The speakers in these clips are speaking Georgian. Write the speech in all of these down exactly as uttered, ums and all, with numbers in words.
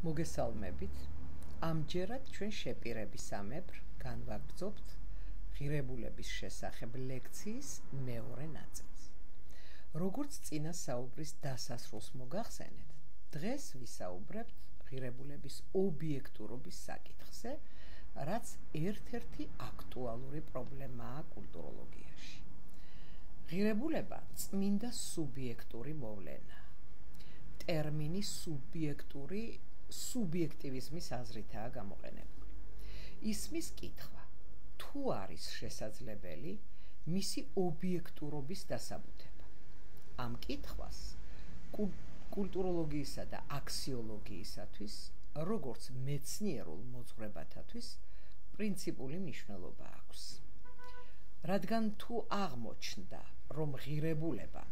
მოგესალმებით. ამჯერად ჩვენ შეპირებისამებრ განვაგრძობთ ღირებულების შესახებ ლექციის მეორე ნაწილს. როგორც წინა საუბრის დასასრულს მოგახსენეთ, დღეს ვისაუბრებთ ღირებულების ობიექტურობის საკითხზე, რაც ერთ-ერთი აქტუალური პრობლემაა კულტუროლოგიაში. ღირებულება წმინდა სუბიექტური მოვლენაა. ტერმინი სუბიექტური სუბიექტივიზმის აზრითაა გამოყენებული. ისმის კითხვა, თუ არის შესაძლებელი მისი ობიექტურობის დასაბუთება. ამ კითხვას კულტუროლოგიისა და აქსიოლოგიისათვის, როგორც მეცნიერულ მოძღვრებათათვის, პრინციპული მნიშვნელობა აქვს. რადგან თუ აღმოჩნდა, რომ ღირებულება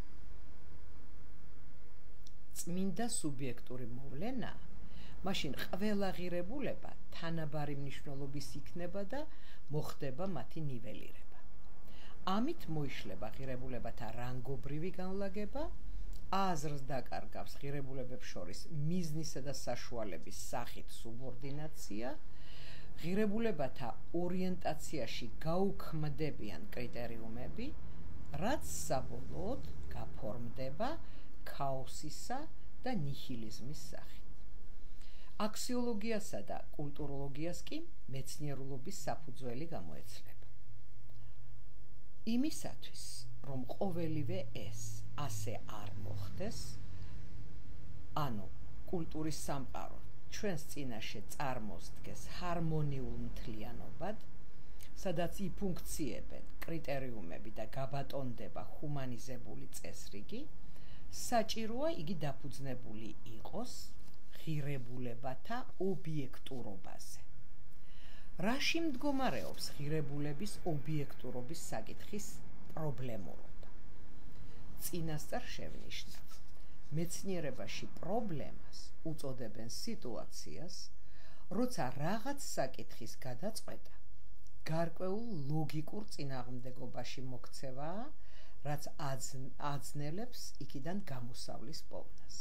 წმინდა სუბიექტური მოვლენაა, მაშინ ყველა ღირებულება თანაბარი მნიშვნელობის იქნება და მოხდება მათი ნიველირება. ამით მოიშლება ღირებულებათა რანგობრივი განლაგება, აზრს დაკარგავს ღირებულებებს შორის მიზნისა და საშუალების სახით სუბორდინაცია, ღირებულებათა ორიენტაციაში გაუქმდებიან კრიტერიუმები, რაც საბოლოოდ გაფორმდება ქაოსისა და ნიჰილიზმის სახით. აქსიოლოგიასა და კულტუროლოგიას კი მეცნიერულობის საფუძველი გამოეცლება. იმისათვის, რომ ყოველივე ეს ასე არ მოხდეს, ანუ კულტურის სამყარო ჩვენს წინაშე წარმოსდგეს ჰარმონიულ მთლიანობად, სადაც იფუნქციებენ კრიტერიუმები და გაბატონდება ჰუმანიზებული წესრიგი, საჭიროა იგი დაფუძნებული იყოს ღირებულებათა ობიექტურობაზე. რაში მდგომარეობს ღირებულების ობიექტურობის საკითხის პრობლემურობა? წინასწარ შევნიშნავ, მეცნიერებაში პრობლემას უწოდებენ სიტუაციას, როცა რაღაც საკითხის გადაწყვეტა გარკვეულ ლოგიკურ წინააღმდეგობაში მოქცევაა, რაც აძნელებს იქიდან გამოსავლის პოვნას.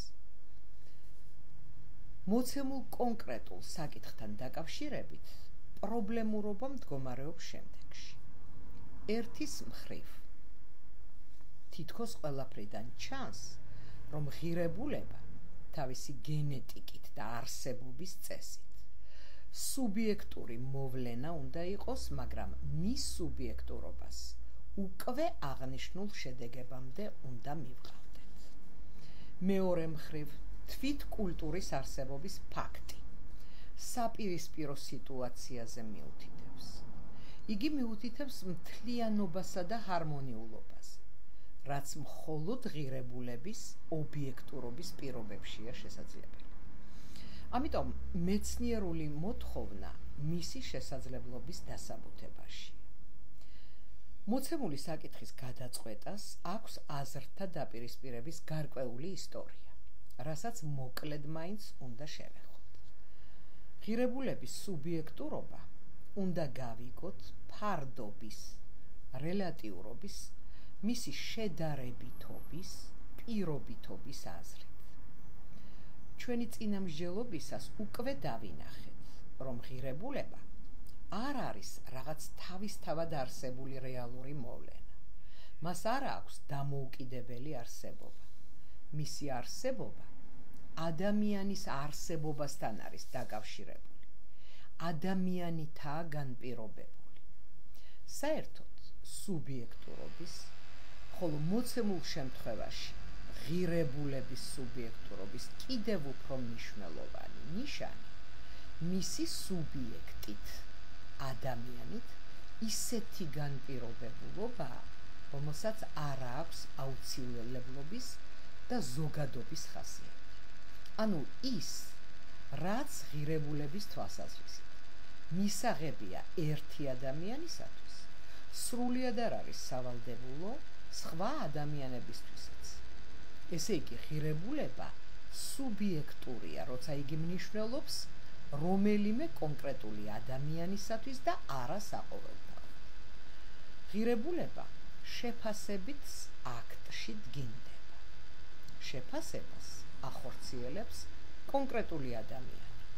მოცემულ კონკრეტულ საკითხთან დაკავშირებით პრობლემურობა მდგომარეობს შემდეგში. ერთის მხრივ, თითქოს ყველაფრიდან ჩანს, რომ ღირებულება თავისი გენეტიკით და არსებობის წესით სუბიექტური მოვლენა უნდა იყოს, მაგრამ მის სუბიექტურობას უკვე აღნიშნულ შედეგებამდე უნდა მივყავდეთ. მეორე მხრივ, თვით კულტურის არსებობის ფაქტი საპირისპირო სიტუაციაზე მიუთითებს. იგი მიუთითებს მთლიანობასა და ჰარმონიულობაზე, რაც მხოლოდ ღირებულების ობიექტურობის პირობებშია შესაძლებელი. ამიტომ მეცნიერული მოთხოვნა მისი შესაძლებლობის დასაბუთებაში. მოცემული საკითხის გადაწყვეტას აქვს აზრთა დაპირისპირების გარკვეული ისტორია, რასაც მოკლედ მაინც უნდა შევეხოთ. ღირებულების სუბიექტურობა უნდა გავიგოთ ფარდობის, რელატიურობის, მისი შედარებითობის, პირობითობის აზრით. ჩვენი წინამსჯელობისას უკვე დავინახეთ, რომ ღირებულება არ არის რაღაც თავისთავად არსებული რეალური მოვლენა. მას არ აქვს დამოუკიდებელი არსებობა. მისი არსებობა ადამიანის არსებობასთან არის დაკავშირებული. ადამიანითაა განპირობებული. საერთოდ სუბიექტურობის, ხოლო მოცემულ შემთხვევაში ღირებულების სუბიექტურობის კიდევ უფრო მნიშვნელოვანი ნიშანი მისი სუბიექტით, ადამიანით ისეთი განპირობებულობაა, რომელსაც არ აქვს აუცილებლობის და ზოგადობის ხასიათი. ანუ ის, რაც ღირებულების თვალსაზრისით მისაღებია ერთი ადამიანისათვის, სრულიად არ არის სავალდებულო სხვა ადამიანებისთვისაც. ესე იგი, ღირებულება სუბიექტურია, როცა იგი მნიშვნელობს რომელიმე კონკრეტული ადამიანისათვის და არა საყოველთაოდ. ღირებულება შეფასებით აქტში დგინდება. შეფასებას ახორციელებს კონკრეტული ადამიანი.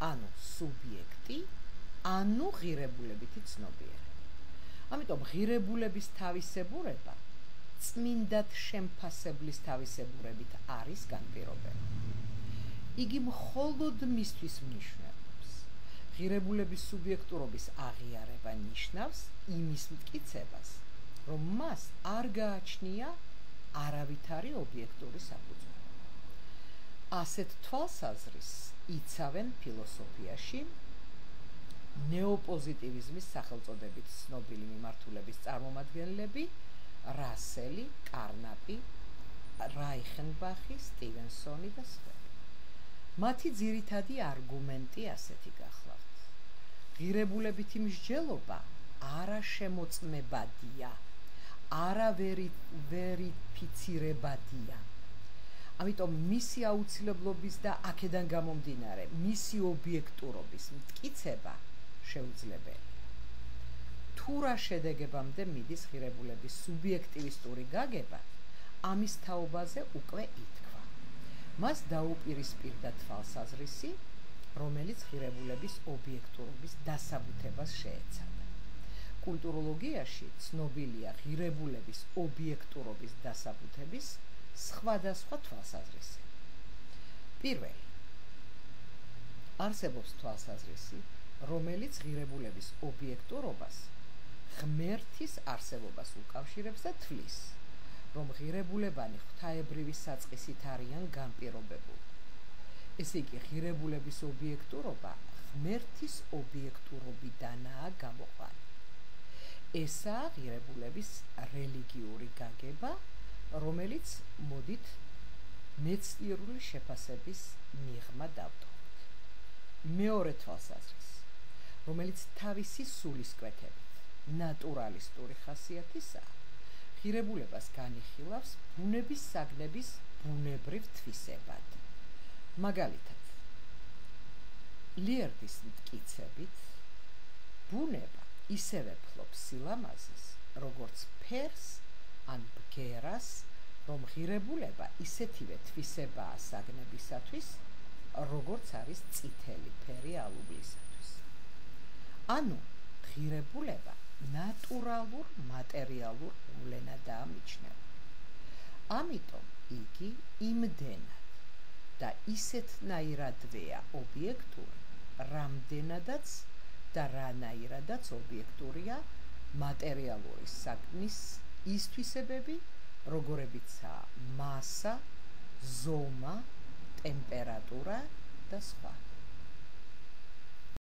ანუ სუბიექტი, ანუ ღირებულებითი ცნობიერება. ამიტომ ღირებულების თავისებურება წმინდად შემფასებლის თავისებურებით არის განპირობებული. იგი მხოლოდ მისთვის მნიშვნელობს. ღირებულების სუბიექტურობის აღიარება ნიშნავს იმის მტკიცებას, რომ მას არ გააჩნია არავითარი ობიექტური საფუძველი. ასეთ თვალსაზრისს იცავენ ფილოსოფიაში ნეოპოზიტივიზმის სახელწოდებით ცნობილი მიმართულების წარმომადგენლები რასელი, კარნაპი, რაიხენბახი, სტივენსონი და სხვები. მათი ძირითადი არგუმენტი ასეთი გახლავთ. ღირებულებითი მსჯელობა არაშემოწმებადია, არავერიფიცირებადია. ამიტომ მისი აუცილებლობის და აქედან გამომდინარე მისი ობიექტურობის მტკიცება შეუძლებელია. თუ რა შედეგებამდე მიდის ღირებულების სუბიექტივისტური გაგება, ამის თაობაზე უკვე ითქვა. მას დაუპირისპირდა თვალსაზრისი, რომელიც ღირებულების ობიექტურობის დასაბუთებას შეეცადა. კულტუროლოგიაში ცნობილია ღირებულების ობიექტურობის დასაბუთების სხვადასხვა თვალსაზრისი. პირველი, არსებობს თვალსაზრისი, რომელიც ღირებულების ობიექტურობას ღმერთის არსებობას უკავშირებს და თვლის, რომ ღირებულებანი ღვთაებრივი საწყისით არიან განპირობებული. ესე იგი, ღირებულების ობიექტურობა ღმერთის ობიექტურობიდანაა გამოყვანილი. ესაა ღირებულების რელიგიური გაგება, რომელიც მოდით მეცნიერული შეფასების მიღმა დავტოვოთ. მეორე თვალსაზრისი, რომელიც თავისი სულისკვეთებით ნატურალისტური ხასიათისაა, ღირებულებას განიხილავს ბუნების საგნების ბუნებრივ თვისებად. მაგალითად, ლიერდის მტკიცებით, ბუნება ისევე ფლობს სილამაზეს, როგორც ფერს ან ბგერას, რომ ღირებულება ისეთივე თვისებაა საგნებისათვის, როგორც არის წითელი ფერი ალუბლისათვის. ანუ ღირებულება ნატურალურ მატერიალურ ულენადაა მიჩნეული. ამიტომ იგი იმდენად და ისეთნაირადვეა ობიექტური, რამდენადაც და რანაირადაც ობიექტურია მატერიალური საგნის ის თვისებები, როგორებიცაა მასა, ზომა, ტემპერატურა და სხვა.